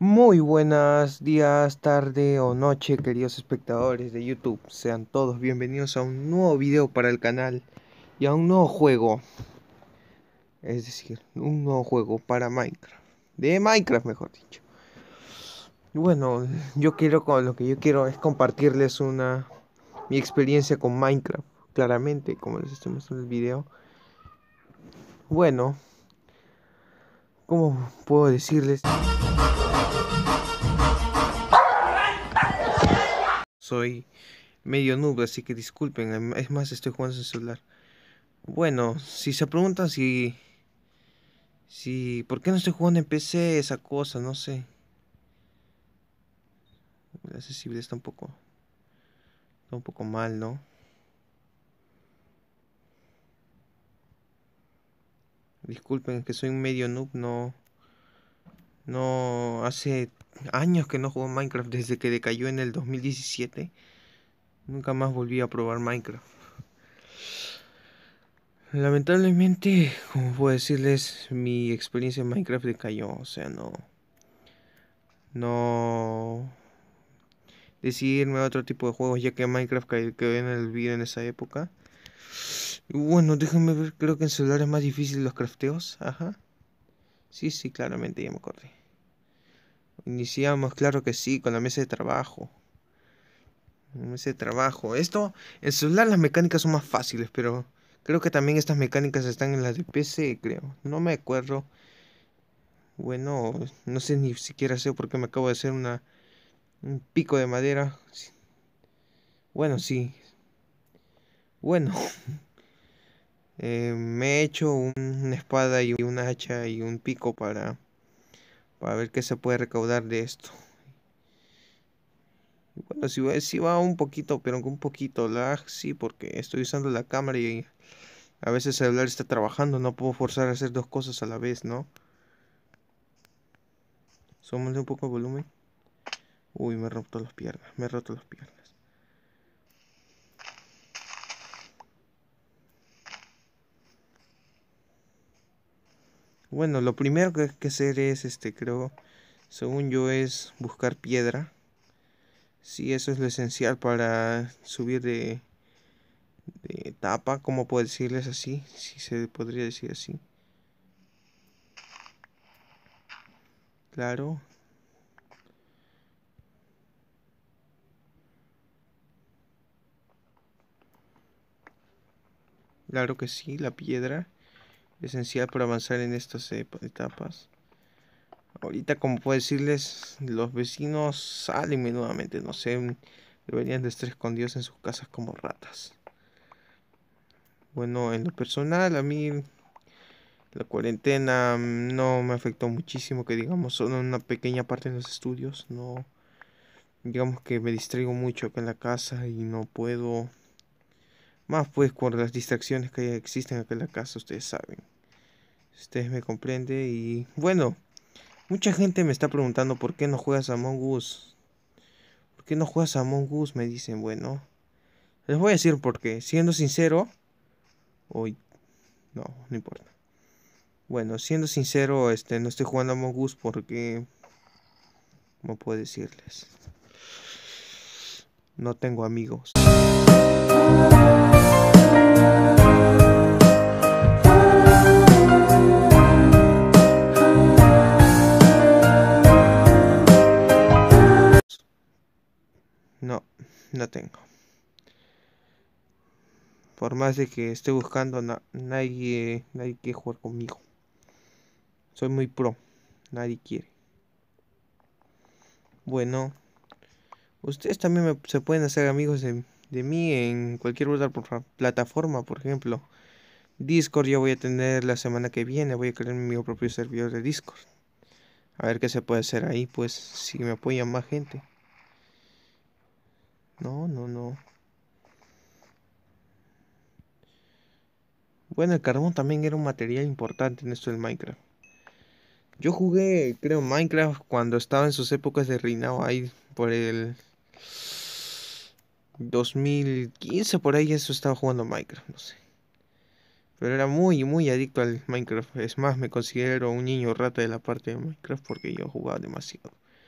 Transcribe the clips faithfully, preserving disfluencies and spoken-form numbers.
Muy buenos días, tarde o noche, queridos espectadores de YouTube. Sean todos bienvenidos a un nuevo video para el canal y a un nuevo juego, es decir, un nuevo juego para Minecraft. De Minecraft, mejor dicho. Y bueno, yo quiero, con lo que yo quiero es compartirles una mi experiencia con Minecraft, claramente, como les estoy mostrando en el video. Bueno, ¿cómo puedo decirles? Soy medio noob, así que disculpen, es más, estoy jugando en el celular. Bueno, si se preguntan si, si, ¿por qué no estoy jugando en P C esa cosa? No sé. La accesibilidad está un poco, está un poco mal, ¿no? Disculpen que soy un medio noob, no, no, hace años que no juego Minecraft desde que decayó en el dos mil diecisiete. Nunca más volví a probar Minecraft. Lamentablemente, como puedo decirles, mi experiencia en Minecraft decayó, o sea, no, no decidí irme a otro tipo de juegos ya que Minecraft ca- quedó en el olvido en esa época. Y bueno, déjenme ver, creo que en celular es más difícil los crafteos, ajá. Sí, sí, claramente ya me acordé. Iniciamos, claro que sí, con la mesa de trabajo. La mesa de trabajo. Esto, en celular las mecánicas son más fáciles, pero creo que también estas mecánicas están en las de P C, creo. No me acuerdo. Bueno, no sé ni siquiera sé por qué me acabo de hacer una, un pico de madera. Sí. Bueno, sí. Bueno, eh, me he hecho un- una espada y una hacha y un pico para, para ver qué se puede recaudar de esto. Bueno, si va, sí va un poquito, pero con un poquito lag, sí, porque estoy usando la cámara y a veces el celular está trabajando, no puedo forzar a hacer dos cosas a la vez, ¿no? Súmale un poco el volumen. Uy, me he roto las piernas, me he roto las piernas. Bueno, lo primero que hay que hacer es, este, creo, según yo, es buscar piedra. Sí, eso es lo esencial para subir de, de etapa, ¿cómo puedo decirles así? Si se podría decir así. Claro, claro que sí, la piedra esencial para avanzar en estas eh, etapas. Ahorita, como puedo decirles, los vecinos salen menudamente, no sé, deberían de estar escondidos en sus casas como ratas. Bueno, en lo personal, a mí la cuarentena mm, no me afectó muchísimo, que digamos, solo en una pequeña parte de los estudios, no, digamos que me distraigo mucho acá en la casa y no puedo, más pues por las distracciones que existen acá en la casa, ustedes saben, ustedes me comprenden y bueno. Mucha gente me está preguntando por qué no juegas a Among Us. ¿Por qué no juegas a Among Us? Me dicen, bueno, les voy a decir por qué. Siendo sincero, hoy no, no importa. Bueno, siendo sincero, este, no estoy jugando a Among Us porque, ¿cómo puedo decirles? No tengo amigos. No, no tengo. Por más de que esté buscando, na- nadie, nadie quiere jugar conmigo. Soy muy pro, nadie quiere. Bueno, ustedes también me- se pueden hacer amigos de, de mí en cualquier otra por- plataforma, por ejemplo. Discord ya voy a tener la semana que viene, voy a crear mi propio servidor de Discord. A ver qué se puede hacer ahí, pues, si me apoyan más gente. No, no, no. Bueno, el carbón también era un material importante en esto del Minecraft. Yo jugué, creo, Minecraft cuando estaba en sus épocas de reinado ahí por el dos mil quince, por ahí eso estaba jugando Minecraft, no sé. Pero era muy, muy adicto al Minecraft. Es más, me considero un niño rata de la parte de Minecraft porque yo jugaba demasiado.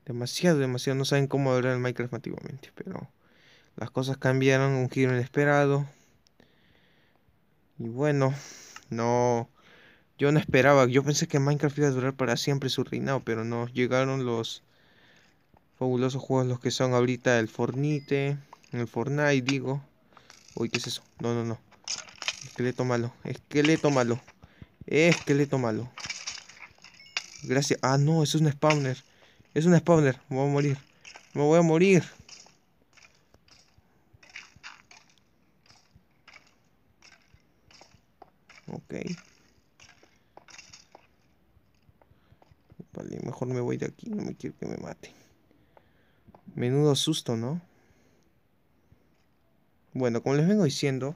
Demasiado, demasiado. No saben cómo era el Minecraft antiguamente, pero las cosas cambiaron, un giro inesperado. Y bueno, no, yo no esperaba, yo pensé que Minecraft iba a durar para siempre su reinado, pero no, llegaron los fabulosos juegos los que son ahorita el Fortnite, el Fortnite digo. Uy, ¿qué es eso? No, no, no. Esqueleto malo, esqueleto malo, esqueleto malo. Gracias. Ah, no, eso es un spawner. Es un spawner, me voy a morir. Me voy a morir. Ok. Vale, mejor me voy de aquí, no me quiero que me mate. Menudo susto, ¿no? Bueno, como les vengo diciendo,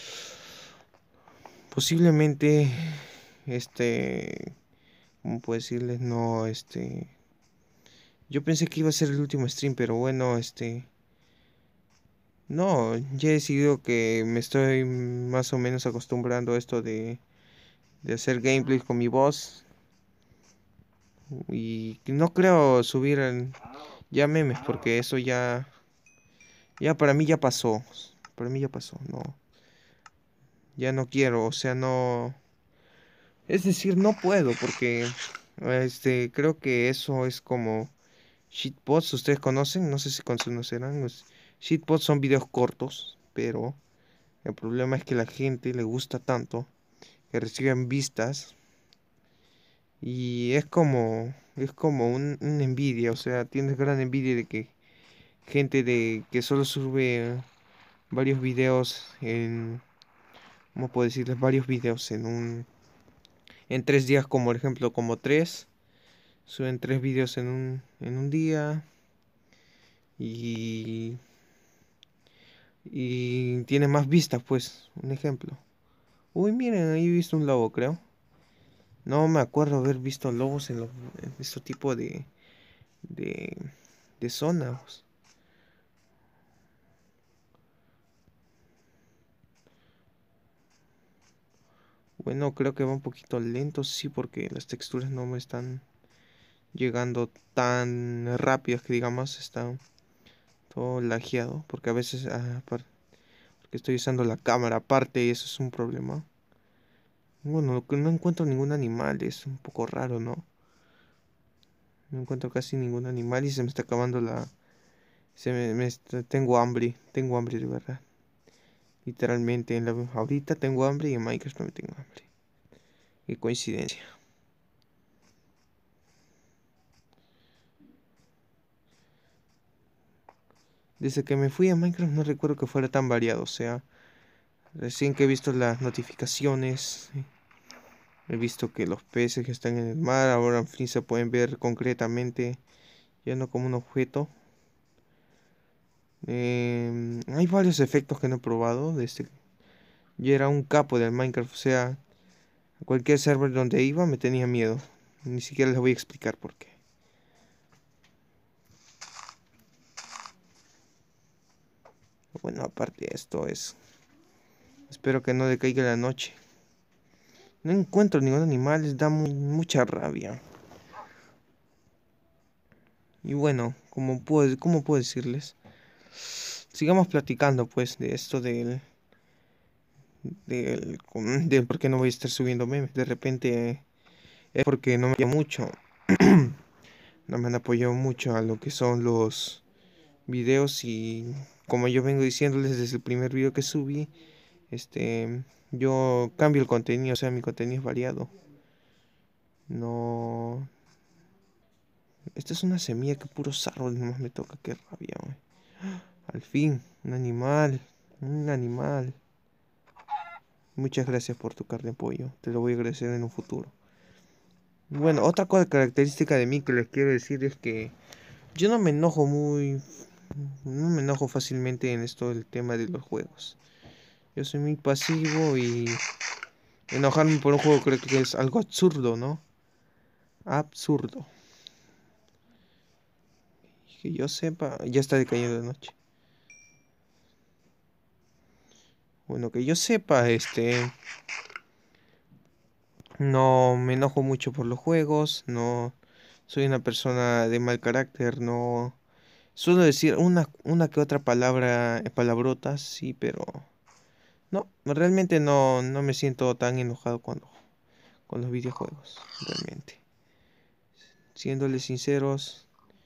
posiblemente, este, ¿cómo puedo decirles? No, este, yo pensé que iba a ser el último stream, pero bueno, este, no, ya he decidido que me estoy más o menos acostumbrando a esto de, de hacer gameplays con mi voz y no creo subir en- ya memes porque eso ya, ya para mí ya pasó, para mí ya pasó, no, ya no quiero, o sea, no. Es decir, no puedo porque este creo que eso es como shitposts, ustedes conocen, no sé si conocerán. Los shitposts son videos cortos, pero el problema es que la gente le gusta tanto que reciben vistas y es como es como un, una envidia, o sea, tienes gran envidia de que gente de que solo sube varios videos en, ¿cómo puedo decirles? Varios videos en un en tres días, como por ejemplo, como tres. Suben tres vídeos en un, en un día y, y tiene más vistas, pues, un ejemplo. Uy, miren, ahí he visto un lobo, creo. No me acuerdo haber visto lobos en, los, en este tipo de, de, de zonas. Bueno, creo que va un poquito lento, sí, porque las texturas no me están llegando tan rápidas que digamos, está todo lagueado, porque a veces, ah, par- porque estoy usando la cámara aparte y eso es un problema. Bueno, que no encuentro ningún animal, es un poco raro, ¿no? No encuentro casi ningún animal y se me está acabando la... Se me, me está- Tengo hambre, tengo hambre de verdad. Literalmente, en la... ahorita tengo hambre y en Minecraft también tengo hambre. Qué coincidencia. Desde que me fui a Minecraft no recuerdo que fuera tan variado, o sea, recién que he visto las notificaciones, he visto que los peces que están en el mar ahora en fin se pueden ver concretamente, ya no como un objeto. Em, hay varios efectos que no he probado desde yo era un capo del Minecraft, o sea, a cualquier server donde iba me tenía miedo. Ni siquiera les voy a explicar por qué. Bueno, aparte de esto es... Espero que no decaiga la noche. No encuentro ningún animal, les da mu- mucha rabia. Y bueno, como puedo, ¿cómo puedo decirles? Sigamos platicando pues de esto del... del... del por qué no voy a estar subiendo memes. De repente es porque no me apoyan mucho. No me han apoyado mucho a lo que son los videos y como yo vengo diciéndoles desde el primer video que subí, este, yo cambio el contenido, o sea, mi contenido es variado. No, esta es una semilla que puros árboles nomás me toca, qué rabia, wey. Al fin, un animal, un animal. Muchas gracias por tu carne de pollo, te lo voy a agradecer en un futuro. Bueno, otra cosa característica de mí que les quiero decir es que yo no me enojo muy, no me enojo fácilmente en esto del tema de los juegos. Yo soy muy pasivo y enojarme por un juego creo que es algo absurdo, ¿no? Absurdo. Que yo sepa, ya está decayendo de noche. Bueno, que yo sepa, este, no me enojo mucho por los juegos, no soy una persona de mal carácter, no suelo decir una, una que otra palabra, eh, palabrotas, sí, pero no, realmente no, no me siento tan enojado cuando con los videojuegos, realmente. Siéndoles sinceros,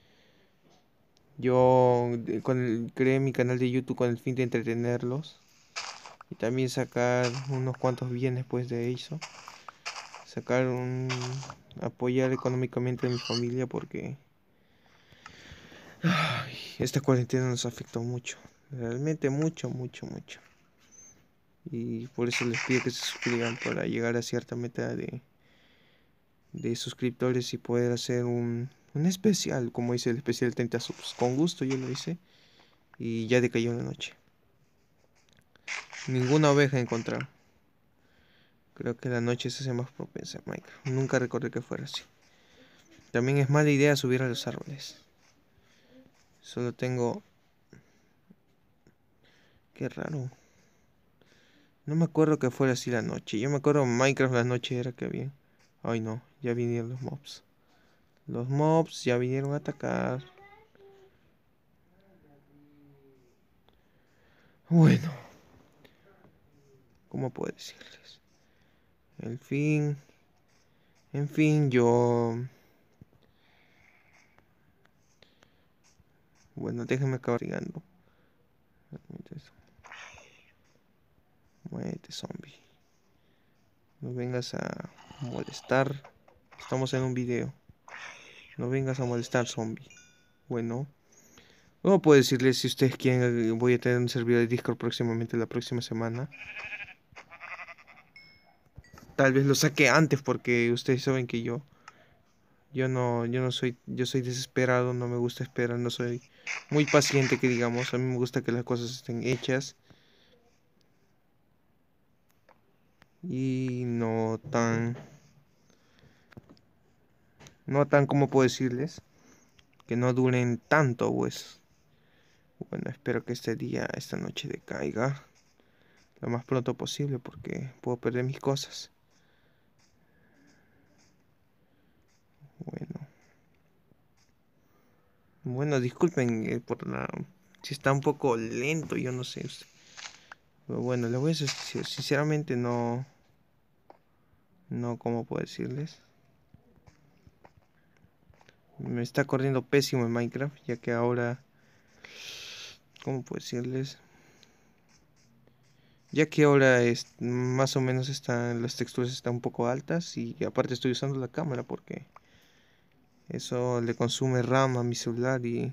yo eh, con el- creé mi canal de YouTube con el fin de entretenerlos y también sacar unos cuantos bienes pues de eso, sacar un apoyar económicamente a mi familia porque ay, esta cuarentena nos afectó mucho, realmente mucho, mucho, mucho. Y por eso les pido que se suscriban para llegar a cierta meta de, de suscriptores y poder hacer un, un especial, como hice el especial treinta subs. Con gusto yo lo hice y ya decayó la noche. Ninguna oveja encontraron. Creo que la noche se hace más propensa a Minecraft. Nunca recordé que fuera así. También es mala idea subir a los árboles. Solo tengo... Qué raro. No me acuerdo que fuera así la noche. Yo me acuerdo en Minecraft la noche era que había. Ay no, ya vinieron los mobs. Los mobs ya vinieron a atacar. Bueno, ¿cómo puedo decirles? En fin, en fin, yo... Bueno, déjenme acabar ligando. Muévete, zombie. No vengas a molestar. Estamos en un video. No vengas a molestar, zombie. Bueno, ¿cómo puedo decirles si ustedes quieren? eh, Voy a tener un servidor de Discord próximamente, la próxima semana. Tal vez lo saque antes porque ustedes saben que yo, yo no, yo no soy, yo soy desesperado, no me gusta esperar, no soy muy paciente que digamos. A mí me gusta que las cosas estén hechas y no tan, no tan, ¿cómo puedo decirles? Que no duren tanto, pues. Bueno, espero que este día, esta noche decaiga lo más pronto posible porque puedo perder mis cosas. Bueno, bueno, disculpen eh, por la... Si está un poco lento, yo no sé. Pero bueno, les voy a decir, sinceramente no... No, ¿cómo puedo decirles? Me está corriendo pésimo en Minecraft, ya que ahora... ¿Cómo puedo decirles? Ya que ahora es, más o menos están, las texturas están un poco altas y aparte estoy usando la cámara porque eso le consume RAM a mi celular y...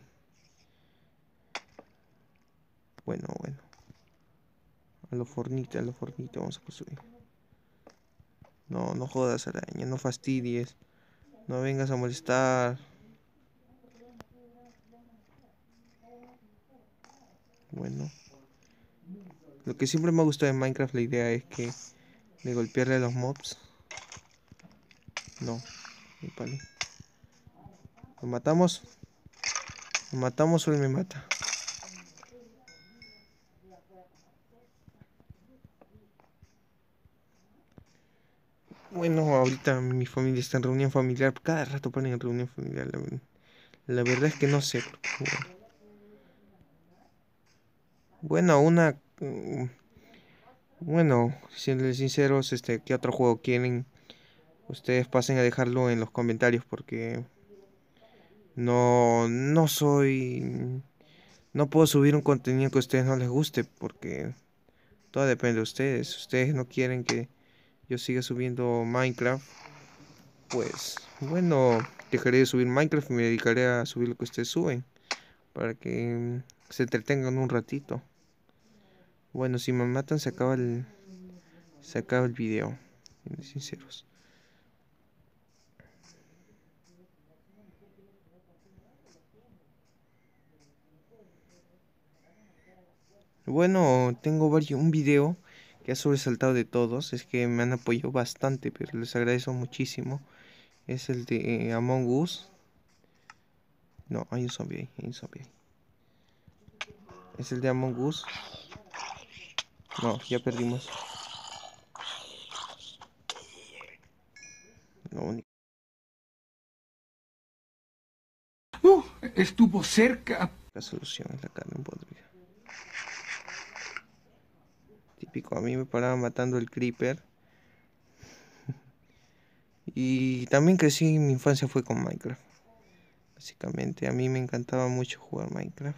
Bueno, bueno. A lo fornito, a lo fornito vamos a construir. No, no jodas, araña, no fastidies. No vengas a molestar. Bueno. Lo que siempre me ha gustado en Minecraft, la idea es que de golpearle a los mobs. No, vale. ¿Lo matamos? ¿Lo matamos o él me mata? Bueno, ahorita mi familia está en reunión familiar. Cada rato ponen en reunión familiar. La, la verdad es que no sé. Bueno, bueno, una... mm, Bueno, siendo sinceros, este, ¿qué otro juego quieren? Ustedes pasen a dejarlo en los comentarios porque no, no soy, no puedo subir un contenido que a ustedes no les guste porque todo depende de ustedes. Si ustedes no quieren que yo siga subiendo Minecraft, pues bueno, dejaré de subir Minecraft y me dedicaré a subir lo que ustedes suben para que se entretengan un ratito. Bueno, si me matan se acaba el, se acaba el video, siendo sinceros. Bueno, tengo varios, un video que ha sobresaltado de todos, es que me han apoyado bastante, pero les agradezco muchísimo. Es el de eh, Among Us. No, hay un zombie ahí, hay un zombie ahí. Es el de Among Us. No, ya perdimos. No, Estuvo cerca. La solución es la carne podrida. Típico, a mí me paraba matando el creeper. Y también crecí, mi infancia fue con Minecraft. Básicamente, a mí me encantaba mucho jugar Minecraft.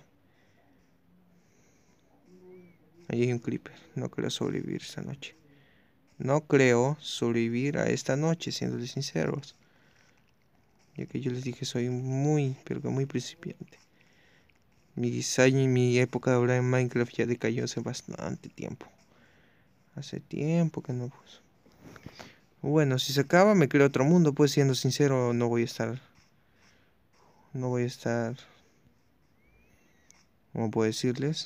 Ahí hay un creeper, no creo sobrevivir esta noche. No creo sobrevivir a esta noche, siéndoles sinceros. Ya que yo les dije, soy muy, pero que muy principiante. Mi diseño y mi época de ahora en Minecraft ya decayó hace bastante tiempo. Hace tiempo que no pues. Bueno, si se acaba me creo otro mundo, pues siendo sincero, no voy a estar. No voy a estar. ¿Cómo puedo decirles?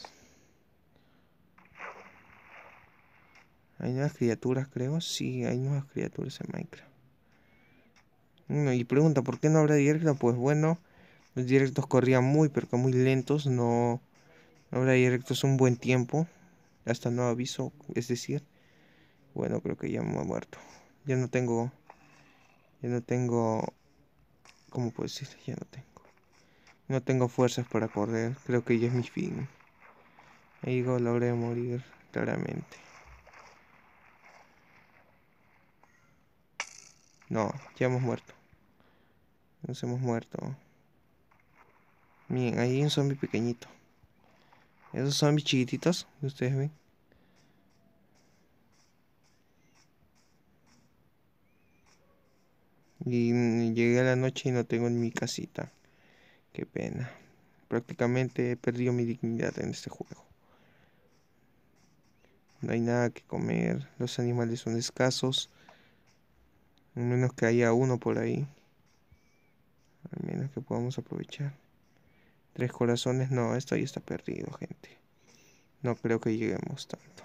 Hay nuevas criaturas, creo. Sí, hay nuevas criaturas en Minecraft. Bueno, y pregunta, ¿por qué no habrá directo? Pues bueno, los directos corrían muy, pero que muy lentos. No, no habrá directos un buen tiempo. Hasta nuevo aviso, es decir. Bueno, creo que ya me he muerto. Ya no tengo. Ya no tengo. ¿Cómo puedo decir? Ya no tengo. No tengo fuerzas para correr. Creo que ya es mi fin. Ahí digo, logré morir claramente. No, ya hemos muerto. Nos hemos muerto. Miren, ahí hay un zombie pequeñito. Esos zombies chiquititos que ustedes ven. Y mm, llegué a la noche y no tengo en mi casita. Qué pena. Prácticamente he perdido mi dignidad en este juego. No hay nada que comer. Los animales son escasos. A menos que haya uno por ahí. Al menos que podamos aprovechar. Tres corazones. No, esto ahí está perdido, gente. No creo que lleguemos tanto.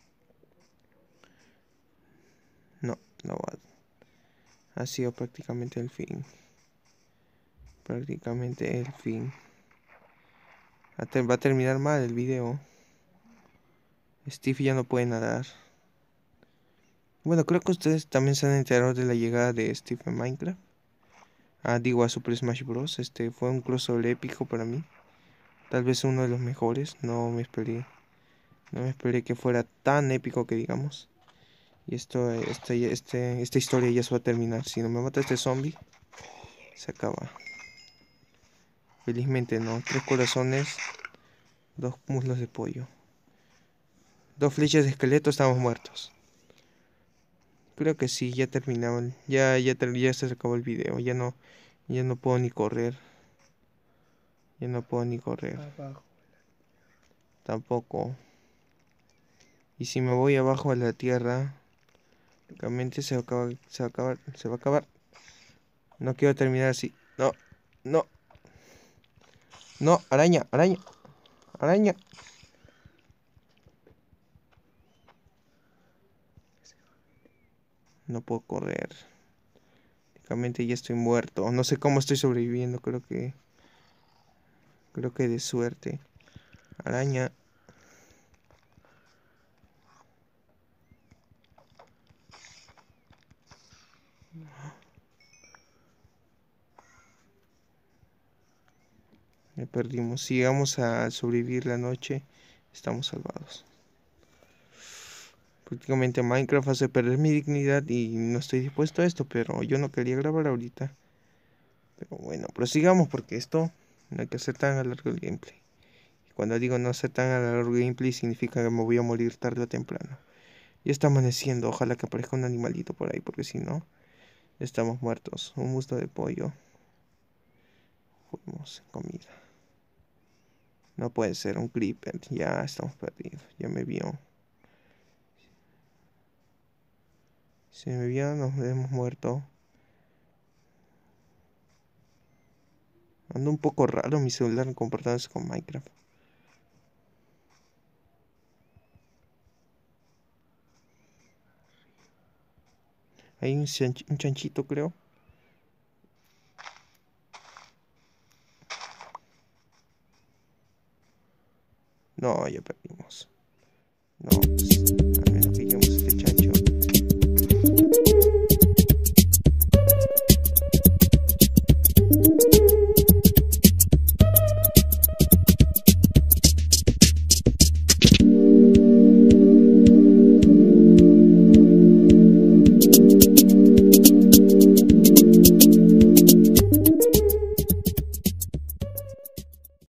No, no va. Ha sido prácticamente el fin. Prácticamente el fin. Va a terminar mal el video. Steve ya no puede nadar. Bueno, creo que ustedes también se han enterado de la llegada de Steve en Minecraft. Ah, digo, a Super Smash Bros. Este fue un crossover épico para mí. Tal vez uno de los mejores. No me esperé. No me esperé que fuera tan épico que digamos. Y esto, este, este, esta historia ya se va a terminar. Si no me mata este zombie, se acaba. Felizmente no. Tres corazones. Dos muslos de pollo. Dos flechas de esqueleto, estamos muertos. Creo que sí, ya terminaban. Ya, ya, ya se acabó el video. Ya no, ya no puedo ni correr. Ya no puedo ni correr. Abajo. Tampoco. Y si me voy abajo a la tierra, prácticamente se va a acabar, se va a acabar, se va a acabar. No quiero terminar así. No, no, no, araña, araña, araña. No puedo correr. Prácticamente ya estoy muerto. No sé cómo estoy sobreviviendo. Creo que, creo que de suerte. Araña. Me perdimos. Si llegamos a sobrevivir la noche, estamos salvados. Prácticamente Minecraft hace perder mi dignidad y no estoy dispuesto a esto, pero yo no quería grabar ahorita. Pero bueno, prosigamos porque esto no hay que hacer tan a largo el gameplay. Y cuando digo no hacer tan a largo el gameplay significa que me voy a morir tarde o temprano. Ya está amaneciendo, ojalá que aparezca un animalito por ahí, porque si no, estamos muertos. Un muslo de pollo. Fuimos comida. No puede ser un creeper, ya estamos perdidos, ya me vio. Si me vio, nos hemos muerto. Ando un poco raro mi celular comportándose con Minecraft. Hay un, chanch un chanchito, creo. No, ya perdimos. No, pues.